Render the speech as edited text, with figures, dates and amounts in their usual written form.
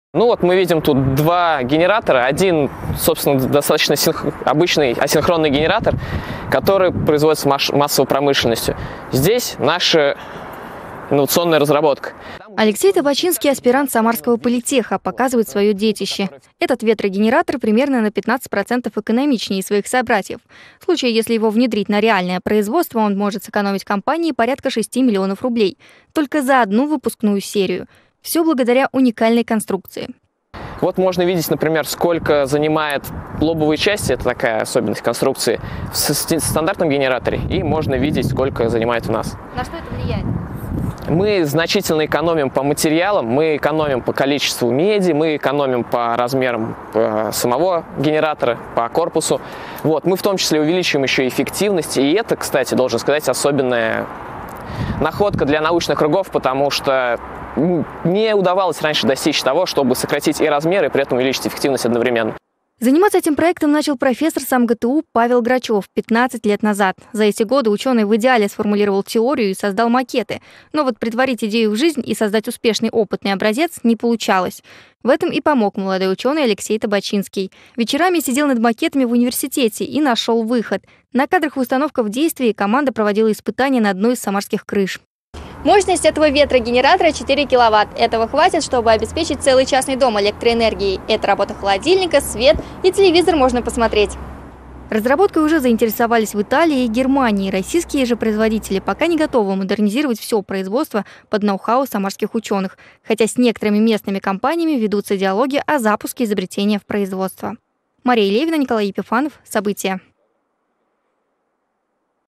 Ну вот мы видим тут два генератора. Один, собственно, достаточно обычный асинхронный генератор, который производится массовой промышленностью. Здесь наша инновационная разработка. Алексей Табачинский, аспирант Самарского политеха, показывает свое детище. Этот ветрогенератор примерно на 15% экономичнее своих собратьев. В случае, если его внедрить на реальное производство, он может сэкономить компании порядка 6 миллионов рублей. Только за одну выпускную серию. Все благодаря уникальной конструкции. Вот можно видеть, например, сколько занимает лобовые части, это такая особенность конструкции, в стандартном генераторе. И можно видеть, сколько занимает у нас. На что это влияет? Мы значительно экономим по материалам, мы экономим по количеству меди, мы экономим по размерам самого генератора, по корпусу. Вот. Мы в том числе увеличиваем еще эффективность. И это, кстати, должен сказать, особенная находка для научных кругов, потому что не удавалось раньше достичь того, чтобы сократить и размеры, и при этом увеличить эффективность одновременно. Заниматься этим проектом начал профессор СамГТУ Павел Грачев 15 лет назад. За эти годы ученый в идеале сформулировал теорию и создал макеты. Но вот притворить идею в жизнь и создать успешный опытный образец не получалось. В этом и помог молодой ученый Алексей Табачинский. Вечерами сидел над макетами в университете и нашел выход. На кадрах установка в действии команда проводила испытания на одной из самарских крыш. Мощность этого ветрогенератора 4 киловатт. Этого хватит, чтобы обеспечить целый частный дом электроэнергией. Это работа холодильника, свет и телевизор можно посмотреть. Разработкой уже заинтересовались в Италии и Германии. Российские же производители пока не готовы модернизировать все производство под ноу-хау самарских ученых, хотя с некоторыми местными компаниями ведутся диалоги о запуске изобретения в производство. Мария Левина, Николай Епифанов. События.